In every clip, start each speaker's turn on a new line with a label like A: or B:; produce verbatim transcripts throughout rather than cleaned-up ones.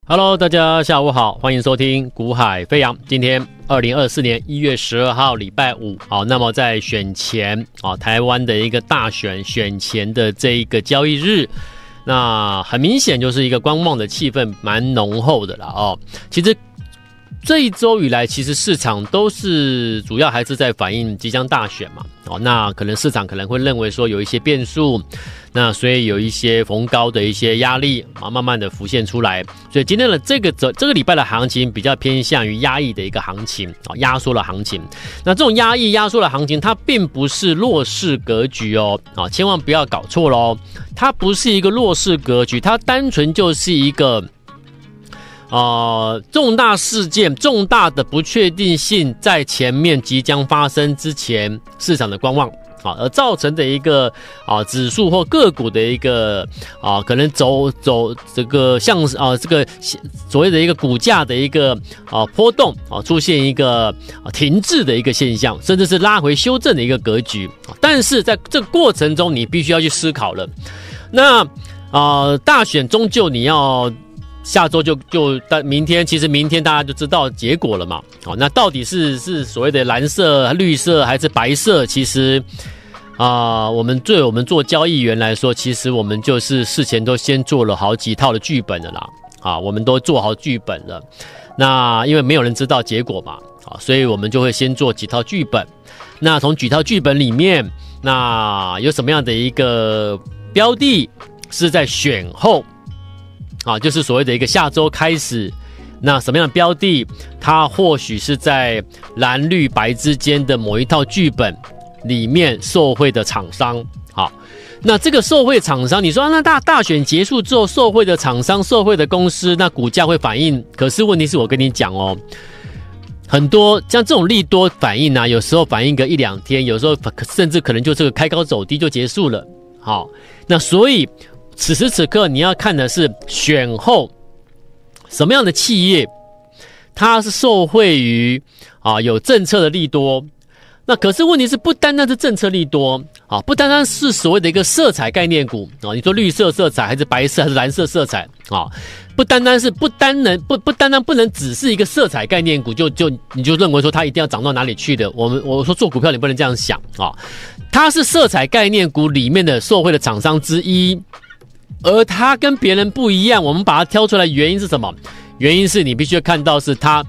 A: Hello， 大家下午好，欢迎收听股海飞扬。今天二零二四年一月十二号礼拜五，好，那么在选前啊，台湾的一个大选选前的这一个交易日，那很明显就是一个观望的气氛蛮浓厚的啦哦。其实这一周以来，其实市场都是主要还是在反映即将大选嘛，哦，那可能市场可能会认为说有一些变数，那所以有一些逢高的一些压力啊，慢慢的浮现出来，所以今天的这个这个礼拜的行情比较偏向于压抑的一个行情啊，压缩的行情。那这种压抑压缩的行情，它并不是弱势格局哦，啊，千万不要搞错咯，它不是一个弱势格局，它单纯就是一个。呃，重大事件、重大的不确定性在前面即将发生之前，市场的观望啊，而造成的一个啊指数或个股的一个啊可能走走这个像啊这个所谓的一个股价的一个啊波动啊，出现一个啊停滞的一个现象，甚至是拉回修正的一个格局。但是在这个过程中，你必须要去思考了。那啊大选终究你要。下周就就明天，其实明天大家就知道结果了嘛。好，那到底是是所谓的蓝色、绿色还是白色？其实啊、呃，我们对我们做交易员来说，其实我们就是事前都先做了好几套的剧本了啦。啊，我们都做好剧本了。那因为没有人知道结果嘛，啊，所以我们就会先做几套剧本。那从几套剧本里面，那有什么样的一个标的是在选后？啊，就是所谓的一个下周开始，那什么样的标的，它或许是在蓝绿白之间的某一套剧本里面受惠的厂商。好，那这个受惠厂商，你说、啊、那大大选结束之后，受惠的厂商、受惠的公司，那股价会反应？可是问题是我跟你讲哦，很多像这种利多反应啊，有时候反应个一两天，有时候甚至可能就这个开高走低就结束了。好，那所以。此时此刻，你要看的是选后什么样的企业，它是受惠于啊有政策的利多。那可是问题是，不单单是政策利多啊，不单单是所谓的一个色彩概念股啊，你说绿色色彩还是白色还是蓝色色彩啊，不单单是不单能不不单单不能只是一个色彩概念股，就就你就认为说它一定要涨到哪里去的。我们我说做股票你不能这样想啊，它是色彩概念股里面的受惠的厂商之一。而它跟别人不一样，我们把它挑出来，原因是什么？原因是你必须要看到是它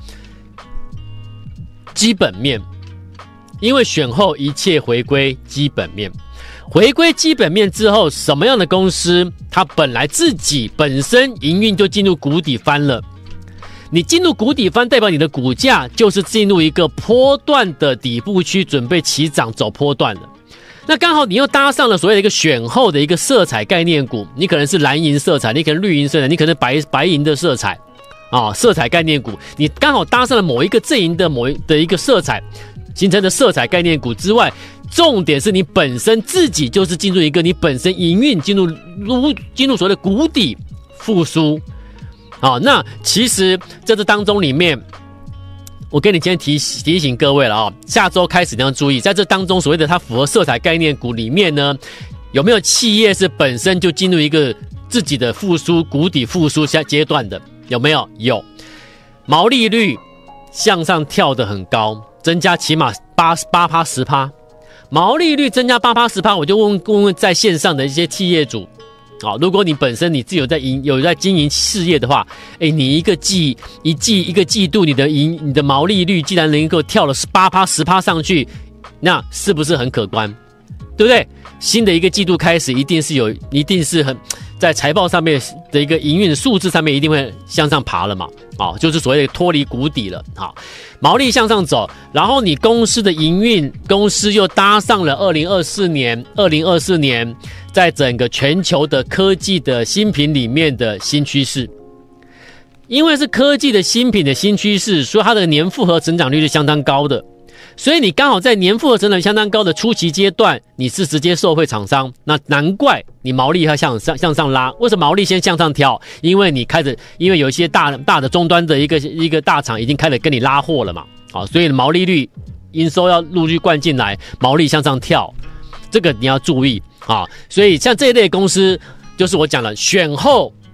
A: 基本面，因为选后一切回归基本面，回归基本面之后，什么样的公司它本来自己本身营运就进入谷底翻了，你进入谷底翻，代表你的股价就是进入一个波段的底部区，准备起涨走波段了。那刚好你又搭上了所谓的一个选后的一个色彩概念股，你可能是蓝银色彩，你可能绿银色彩，你可能是白白银的色彩啊，色彩概念股，你刚好搭上了某一个阵营的某一的一个色彩形成的色彩概念股之外，重点是你本身自己就是进入一个你本身营运进入进入所谓的谷底复苏啊。那其实在这当中里面。我跟你今天提提醒各位了啊、哦，下周开始你要注意，在这当中所谓的它符合色彩概念股里面呢，有没有企业是本身就进入一个自己的复苏谷底复苏阶段的？有没有？有，毛利率向上跳得很高，增加起码八八趴十趴，毛利率增加八趴十趴，我就问问问在线上的一些企业主。好，如果你本身你自己有在营有在经营事业的话，哎，你一个季一季一个季度你的营你的毛利率既然能够跳了八趴十趴上去，那是不是很可观？对不对？新的一个季度开始，一定是有一定是很在财报上面的一个营运数字上面一定会向上爬了嘛，啊，就是所谓的脱离谷底了，好，毛利向上走，然后你公司的营运，公司又搭上了二零二四年，二零二四年在整个全球的科技的新品里面的新趋势，因为是科技的新品的新趋势，所以它的年复合成长率是相当高的。所以你刚好在年复合成长相当高的初期阶段，你是直接受惠厂商，那难怪你毛利要向上向上拉。为什么毛利先向上跳？因为你开始，因为有一些大大的终端的一个一个大厂已经开始跟你拉货了嘛，好，所以毛利率营收要陆续灌进来，毛利向上跳，这个你要注意啊。所以像这一类公司，就是我讲了，选后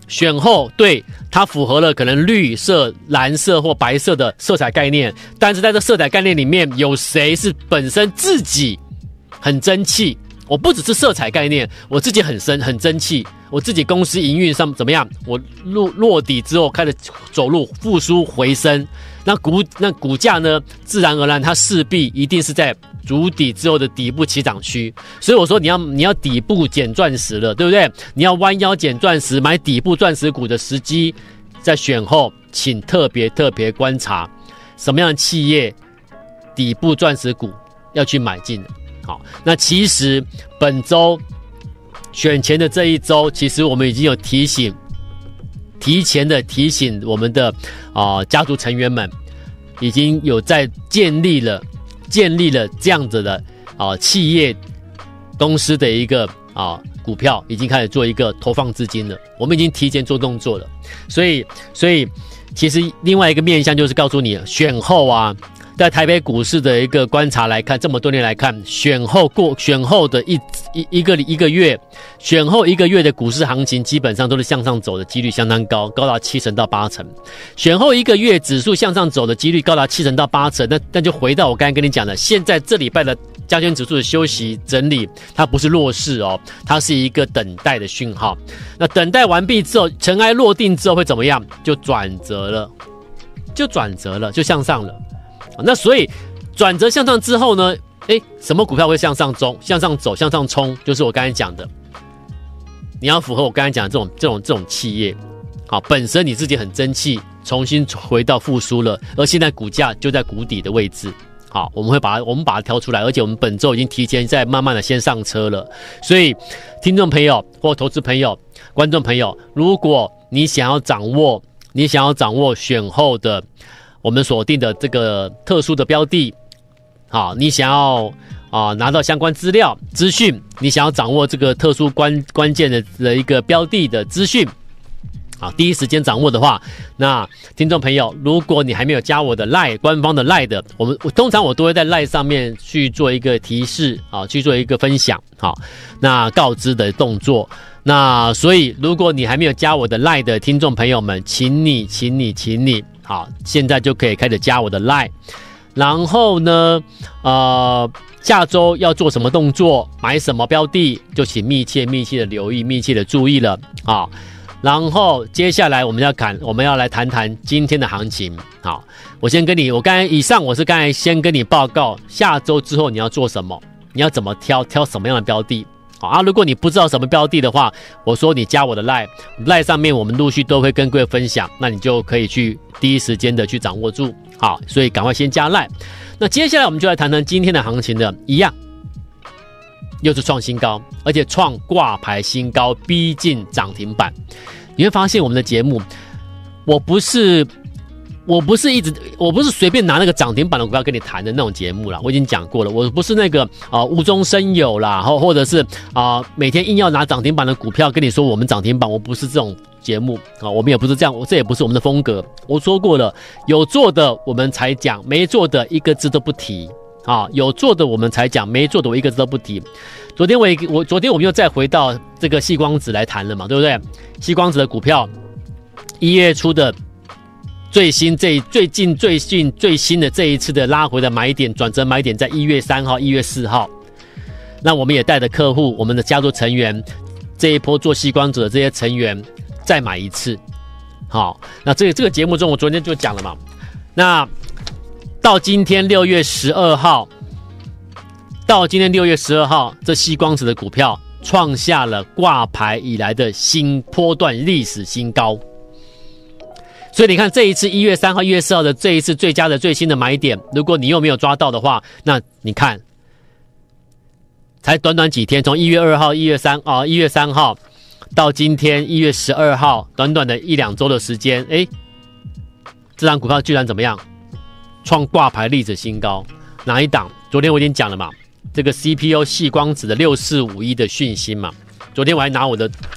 A: 选后对它符合了可能绿色、蓝色或白色的色彩概念，但是在这色彩概念里面，有谁是本身自己很争气？我不只是色彩概念，我自己很深很争气，我自己公司营运上怎么样？我落落底之后开始走路复苏回升，那股那股价呢，自然而然它势必一定是在筑底之后的底部起涨区，所以我说你要你要底部捡钻石了，对不对？你要弯腰捡钻石，买底部钻石股的时机，在选后，请特别特别观察什么样的企业底部钻石股要去买进的。好，那其实本周选前的这一周，其实我们已经有提醒，提前的提醒我们的啊、呃、家族成员们，已经有在建立了建立了这样子的啊、呃、企业公司的一个啊、呃、股票，已经开始做一个投放资金了。我们已经提前做动作了，所以所以其实另外一个面向就是告诉你，选后啊。在台北股市的一个观察来看，这么多年来看，选后过选后的一一一个一个月，选后一个月的股市行情基本上都是向上走的几率相当高，高达七成到八成。选后一个月指数向上走的几率高达七成到八成，那那就回到我刚才跟你讲的，现在这礼拜的加权指数的休息整理，它不是弱势哦，它是一个等待的讯号。那等待完毕之后，尘埃落定之后会怎么样？就转折了，就转折了，就向上了。那所以转折向上之后呢，诶，什么股票会向上冲、向上走、向上冲？就是我刚才讲的，你要符合我刚才讲的这种、这种、这种企业，好，本身你自己很争气，重新回到复苏了，而现在股价就在谷底的位置，好，我们会把它，我们把它挑出来，而且我们本周已经提前在慢慢的先上车了。所以，听众朋友或投资朋友、观众朋友，如果你想要掌握，你想要掌握选后的。我们锁定的这个特殊的标的，好，你想要啊、呃、拿到相关资料资讯，你想要掌握这个特殊关关键的的一个标的的资讯，好，第一时间掌握的话，那听众朋友，如果你还没有加我的 LINE 官方的 LINE 的，我们我通常我都会在 LINE 上面去做一个提示啊，去做一个分享，好，那告知的动作。那所以，如果你还没有加我的 LINE 的听众朋友们，请你，请你，请你。好，现在就可以开始加我的 LINE， 然后呢，呃，下周要做什么动作，买什么标的，就请密切密切的留意，密切的注意了啊。然后接下来我们要看，我们要来谈谈今天的行情。好，我先跟你，我刚才以上我是刚才先跟你报告，下周之后你要做什么，你要怎么挑，挑什么样的标的。好啊，如果你不知道什么标的的话，我说你加我的 LINE， LINE 上面我们陆续都会跟各位分享，那你就可以去第一时间的去掌握住。好，所以赶快先加 LINE。那接下来我们就来谈谈今天的行情的，一样，又是创新高，而且创挂牌新高，逼近涨停板。你会发现我们的节目，我不是。我不是一直，我不是随便拿那个涨停板的股票跟你谈的那种节目啦，我已经讲过了，我不是那个啊、呃、无中生有啦，或或者是啊、呃、每天硬要拿涨停板的股票跟你说我们涨停板，我不是这种节目啊，我们也不是这样，我这也不是我们的风格。我说过了，有做的我们才讲，没做的一个字都不提啊，有做的我们才讲，没做的我一个字都不提。昨天我也我昨天我们又再回到这个矽光子来谈了嘛，对不对？矽光子的股票一月初的。最新这最近最近最新的这一次的拉回的买点转折买点在一月三号、一月四号，那我们也带着客户、我们的家族成员这一波做矽光子的这些成员再买一次。好，那这个这个节目中我昨天就讲了嘛，那到今天六月十二号，到今天六月十二号，这矽光子的股票创下了挂牌以来的新波段历史新高。所以你看这一次一月三号、一月四号的这一次最佳的最新的买点，如果你又没有抓到的话，那你看，才短短几天，从一月二号、一月三啊、一月三号到今天一月十二号，短短的一两周的时间，哎，这张股票居然怎么样？创挂牌历史新高。哪一档？昨天我已经讲了嘛，这个 C P U 矽光子的六四五一的讯息嘛。昨天我还拿我的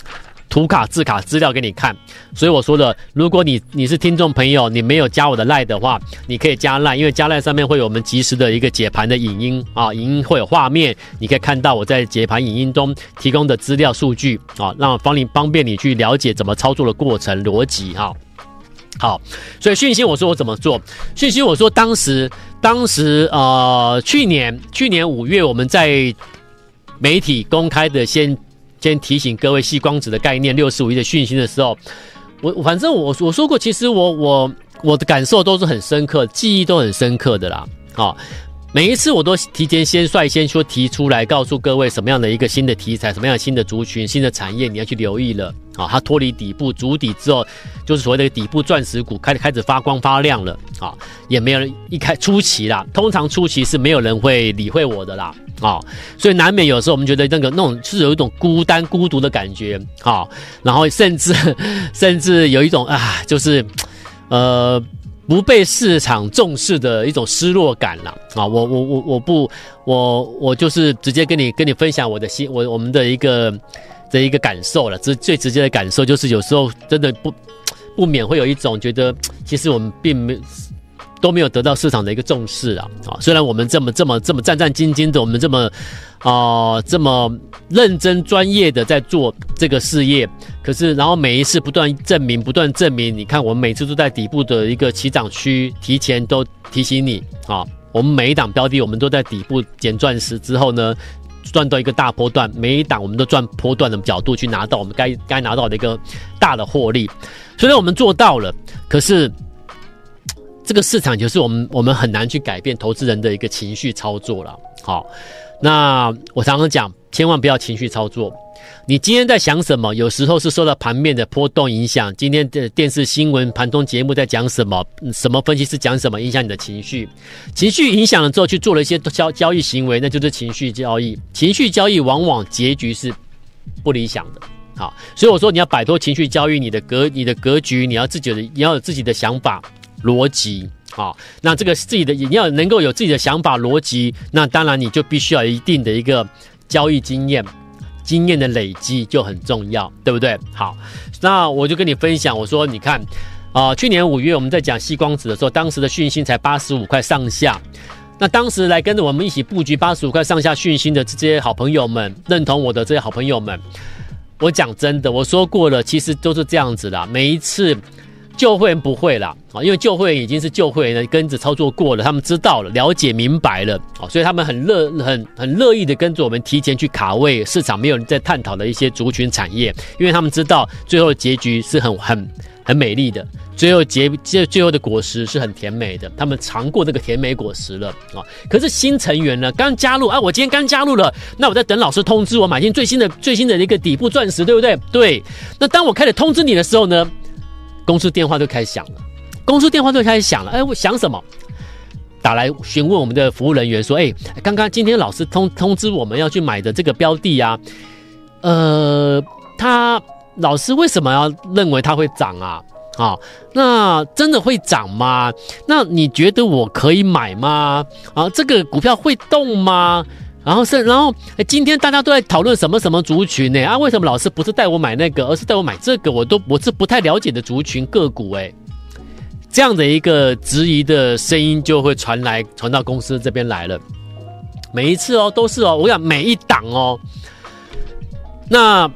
A: 图卡、字卡资料给你看。所以我说了，如果你你是听众朋友，你没有加我的 LINE 的话，你可以加 LINE， 因为加 LINE 上面会有我们即时的一个解盘的影音啊，影音会有画面，你可以看到我在解盘影音中提供的资料数据啊，让方你方便你去了解怎么操作的过程逻辑哈。好，所以讯息我说我怎么做？讯息我说当时当时呃去年去年五月我们在媒体公开的先先提醒各位矽光子的概念六十五亿的讯息的时候，我反正我我说过，其实我我我的感受都是很深刻，记忆都很深刻的啦。好、哦，每一次我都提前先率先说提出来，告诉各位什么样的一个新的题材，什么样的新的族群、新的产业你要去留意了。啊、哦，它脱离底部筑底之后，就是所谓的底部钻石股开始开始发光发亮了。啊、哦，也没有人一开初期啦，通常初期是没有人会理会我的啦。啊、哦，所以难免有时候我们觉得那个那种是有一种孤单孤独的感觉。啊、哦，然后甚至甚至有一种啊，就是呃。不被市场重视的一种失落感啦啊！我我我我不我我就是直接跟你跟你分享我的心我我们的一个的一个感受了，最最直接的感受就是有时候真的不不免会有一种觉得，其实我们并没都没有得到市场的一个重视啊！啊，虽然我们这么这么这么战战兢兢的，我们这么啊、呃、这么认真专业的在做这个事业。可是，然后每一次不断证明，不断证明，你看我们每次都在底部的一个起涨区，提前都提醒你啊，我们每一档标的，我们都在底部捡钻石之后呢，赚到一个大波段，每一档我们都赚波段的角度去拿到我们该该拿到的一个大的获利。虽然我们做到了，可是这个市场就是我们我们很难去改变投资人的一个情绪操作了。好，那我常常讲，千万不要情绪操作。你今天在想什么？有时候是受到盘面的波动影响。今天的电视新闻、盘中节目在讲什么？什么分析师讲什么，影响你的情绪。情绪影响了之后，去做了一些交交易行为，那就是情绪交易。情绪交易往往结局是不理想的。好，所以我说你要摆脱情绪交易，你的格、你的格局，你要自己的，你要有自己的想法、逻辑。好，那这个自己的，你要能够有自己的想法、逻辑，那当然你就必须要有一定的一个交易经验。经验的累积就很重要，对不对？好，那我就跟你分享，我说你看，啊、呃，去年五月我们在讲矽光子的时候，当时的讯芯才八十五块上下。那当时来跟着我们一起布局八十五块上下讯芯的这些好朋友们，认同我的这些好朋友们，我讲真的，我说过了，其实都是这样子啦。每一次旧会员不会啦，因为旧会员已经是旧会员跟着操作过了，他们知道了、了解、明白了，所以他们很乐、很很乐意的跟着我们提前去卡位市场没有人在探讨的一些族群产业，因为他们知道最后的结局是很很很美丽的，最后结最后的果实是很甜美的，他们尝过这个甜美果实了啊。可是新成员呢，刚加入啊，我今天刚加入了，那我在等老师通知我买进最新的最新的一个底部钻石，对不对？对。那当我开始通知你的时候呢？公司电话就开始响了，公司电话就开始响了。哎，我想什么？打来询问我们的服务人员说：“哎，刚刚今天老师通通知我们要去买的这个标的啊，呃，他老师为什么要认为它会涨啊？啊，那真的会涨吗？那你觉得我可以买吗？啊，这个股票会动吗？”然后是，然后今天大家都在讨论什么什么族群呢？啊，为什么老师不是带我买那个，而是带我买这个？我都我是不太了解的族群个股哎，这样的一个质疑的声音就会传来，传到公司这边来了。每一次哦，都是哦，我想每一档哦，那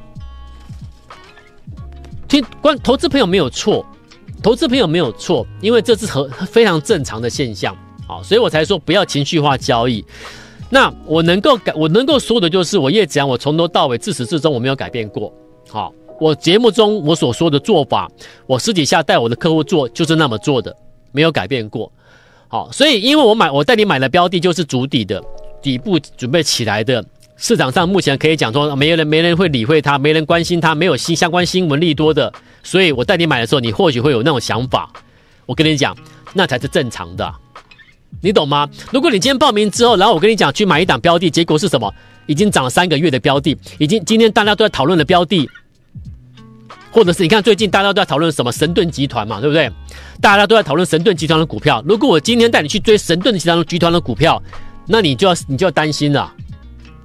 A: 听关投资朋友没有错，投资朋友没有错，因为这是很非常正常的现象啊，所以我才说不要情绪化交易。那我能够改，我能够说的就是，我叶子阳，我从头到尾自始至终我没有改变过。好，我节目中我所说的做法，我私底下带我的客户做，就是那么做的，没有改变过。好，所以因为我买，我带你买的标的就是筑底的，底部准备起来的，市场上目前可以讲说，没人没人会理会它，没人关心它，没有新相关新闻利多的，所以我带你买的时候，你或许会有那种想法。我跟你讲，那才是正常的啊。你懂吗？如果你今天报名之后，然后我跟你讲去买一档标的，结果是什么？已经涨了三个月的标的，已经今天大家都在讨论的标的，或者是你看最近大家都在讨论什么神盾集团嘛，对不对？大家都在讨论神盾集团的股票。如果我今天带你去追神盾集团的股票，那你就要你就要担心了，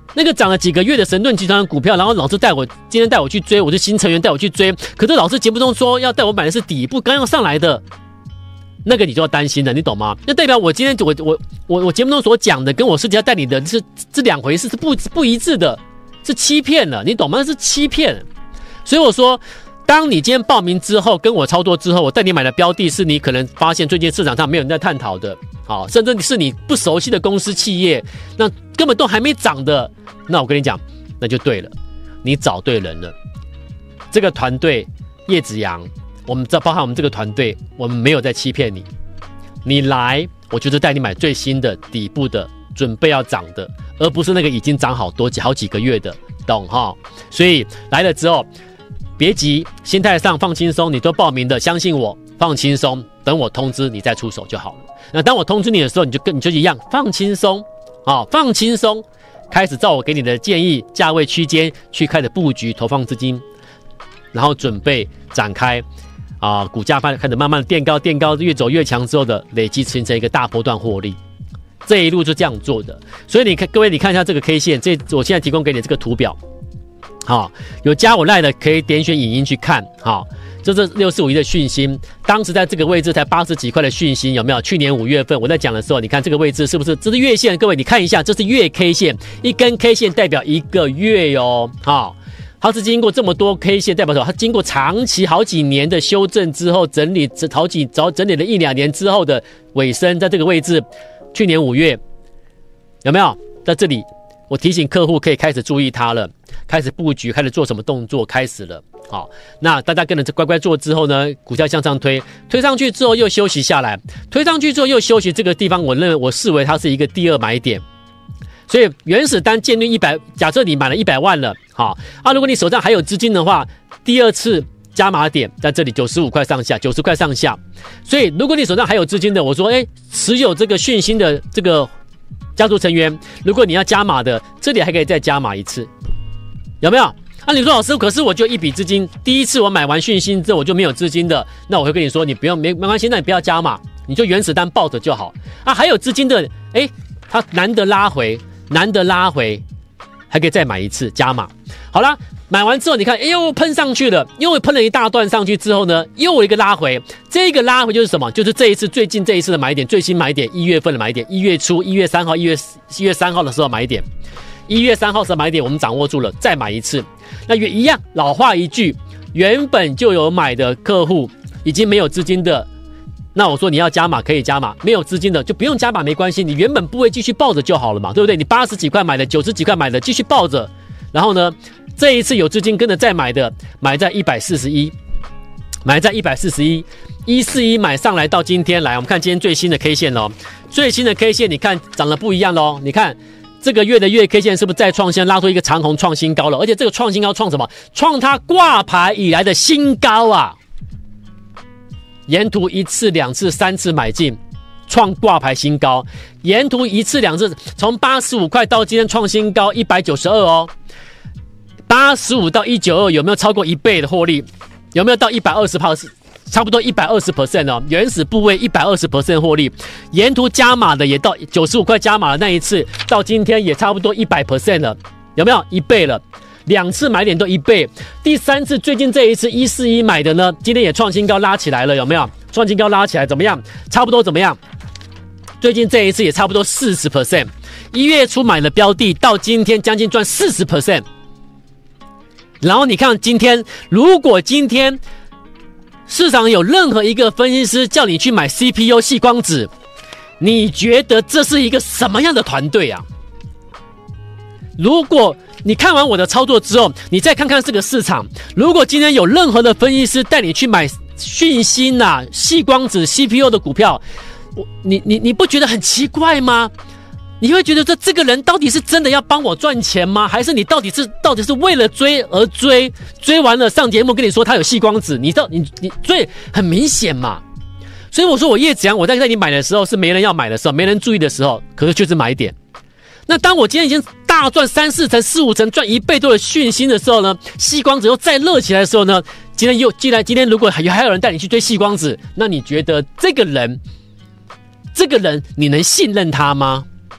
A: 那个涨了几个月的神盾集团的股票，然后老师带我今天带我去追，我是新成员带我去追，可是老师节目中说要带我买的是底部刚要上来的，那个你就要担心了，你懂吗？那代表我今天我我我我节目中所讲的，跟我私底下带你的是这两回事，是不不一致的，是欺骗了，你懂吗？那是欺骗。所以我说，当你今天报名之后，跟我操作之后，我带你买的标的是你可能发现最近市场上没有人在探讨的，好，甚至是你不熟悉的公司企业，那根本都还没涨的。那我跟你讲，那就对了，你找对人了。这个团队叶子阳，我们这包含我们这个团队，我们没有在欺骗你。你来，我就是带你买最新的底部的，准备要涨的，而不是那个已经涨好多好几个月的，懂哈？所以来了之后，别急，心态上放轻松，你都报名的，相信我，放轻松，等我通知你再出手就好了。那当我通知你的时候，你就跟你就一样放轻松，啊，放轻松。开始照我给你的建议价位区间去开始布局投放资金，然后准备展开啊、呃，股价开始慢慢的垫高垫高，越走越强之后的累积形成一个大波段获利，这一路就这样做的。所以你看各位，你看一下这个 K 线，这我现在提供给你这个图表，好，有加我 LINE 的可以点选影音去看，好。这是六四五一的讯息，当时在这个位置才八十几块的讯息，有没有？去年五月份我在讲的时候，你看这个位置是不是？这是月线，各位你看一下，这是月 K 线，一根 K 线代表一个月哟，好，它是经过这么多 K 线，代表什么？它经过长期好几年的修正之后，整理好几早整理了一两年之后的尾声，在这个位置，去年五月有没有？在这里，我提醒客户可以开始注意它了，开始布局，开始做什么动作，开始了。好，那大家跟着乖乖做之后呢，股价向上推，推上去之后又休息下来，推上去之后又休息，这个地方我认为我视为它是一个第二买点。所以原始单建立一百，假设你买了一百万了，好啊，如果你手上还有资金的话，第二次加码点在这里九十五块上下，九十块上下。所以如果你手上还有资金的，我说，哎，持有这个讯息的这个家族成员，如果你要加码的，这里还可以再加码一次，有没有？啊，你说老师，可是我就一笔资金，第一次我买完讯息之后我就没有资金的，那我会跟你说，你不用没没关系，那你不要加码，你就原始单抱着就好。啊，还有资金的，哎，他难得拉回，难得拉回，还可以再买一次加码。好啦，买完之后你看，哎呦喷上去了，又喷了一大段上去之后呢，又有一个拉回，这个拉回就是什么？就是这一次最近这一次的买点，最新买点，一月份的买点，一月初，一月三号，一月一月三号的时候买点。一月三号的买点我们掌握住了，再买一次。那也一样，老话一句，原本就有买的客户，已经没有资金的，那我说你要加码可以加码，没有资金的就不用加码没关系，你原本部位继续抱着就好了嘛，对不对？你八十几块买的，九十几块买的，继续抱着。然后呢，这一次有资金跟着再买的，买在一百四十一，买在一百四十一，一四一买上来到今天来，我们看今天最新的 K 线咯，最新的 K 线你看长得不一样咯，你看。这个月的月 K 线是不是再创新，拉出一个长红创新高了？而且这个创新高创什么？创它挂牌以来的新高啊！沿途一次、两次、三次买进，创挂牌新高。沿途一次、两次，从八十五块到今天创新高一百九十二哦。八十五到一百九十二有没有超过一倍的获利？有没有到一百二十%？差不多 百分之一百二十 哦，原始部位 百分之一百二十 获利，沿途加码的也到九十五块加码的那一次，到今天也差不多 百分之一百 了，有没有？一倍了，两次买点都一倍，第三次最近这一次一四一买的呢，今天也创新高拉起来了，有没有？创新高拉起来怎么样？差不多怎么样？最近这一次也差不多 百分之四十， 一月初买的标的到今天将近赚 百分之四十， 然后你看今天，如果今天市场有任何一个分析师叫你去买 C P U 矽光子，你觉得这是一个什么样的团队啊？如果你看完我的操作之后，你再看看这个市场，如果今天有任何的分析师带你去买讯芯啊、矽光子 C P U 的股票，你你你不觉得很奇怪吗？你会觉得这这个人到底是真的要帮我赚钱吗？还是你到底是到底是为了追而追？追完了上节目跟你说他有矽光子，你到你你追很明显嘛。所以我说我叶子阳，我在带你买的时候是没人要买的时候，没人注意的时候，可是就是买点。那当我今天已经大赚三四成、四五成，赚一倍多的讯息的时候呢，矽光子又再热起来的时候呢，今天又既然今天如果还有还有人带你去追矽光子，那你觉得这个人，这个人你能信任他吗？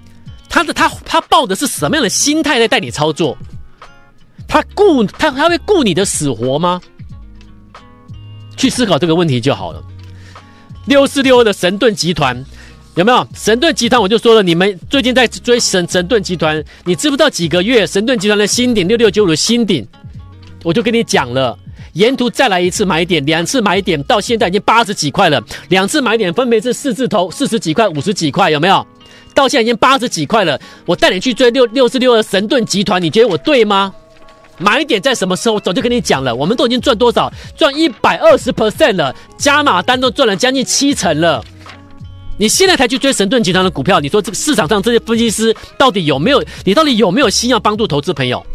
A: 他的他他抱的是什么样的心态在带你操作？他顾他他会顾你的死活吗？去思考这个问题就好了。六四六二的神盾集团有没有？神盾集团我就说了，你们最近在追神神盾集团，你知不知道几个月神盾集团的新顶六六九五的新顶？我就跟你讲了，沿途再来一次买点，两次买点，到现在已经八十几块了，两次买点分别是四字头四十几块、五十几块，有没有？到现在已经八十几块了，我带你去追六六四六二神盾集团，你觉得我对吗？买点在什么时候？早就跟你讲了，我们都已经赚多少？赚 百分之一百二十 了，加码单都赚了将近七成了。你现在才去追神盾集团的股票，你说这个市场上这些分析师到底有没有？你到底有没有心要帮助投资朋友？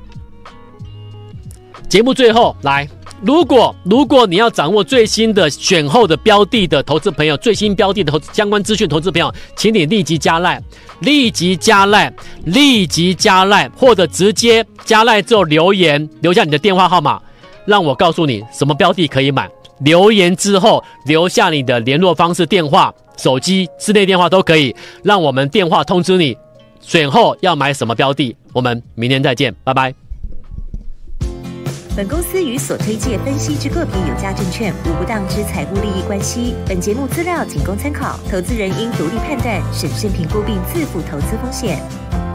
A: 节目最后来，如果如果你要掌握最新的选后的标的的投资朋友，最新标的的投资相关资讯，投资朋友，请你立即加赖，立即加赖，立即加赖，或者直接加赖之后留言，留下你的电话号码，让我告诉你什么标的可以买。留言之后留下你的联络方式、电话、手机、室内电话都可以，让我们电话通知你选后要买什么标的。我们明天再见，拜拜。
B: 本公司与所推介分析之个别有价证券无不当之财务利益关系。本节目资料仅供参考，投资人应独立判断、审慎评估并自负投资风险。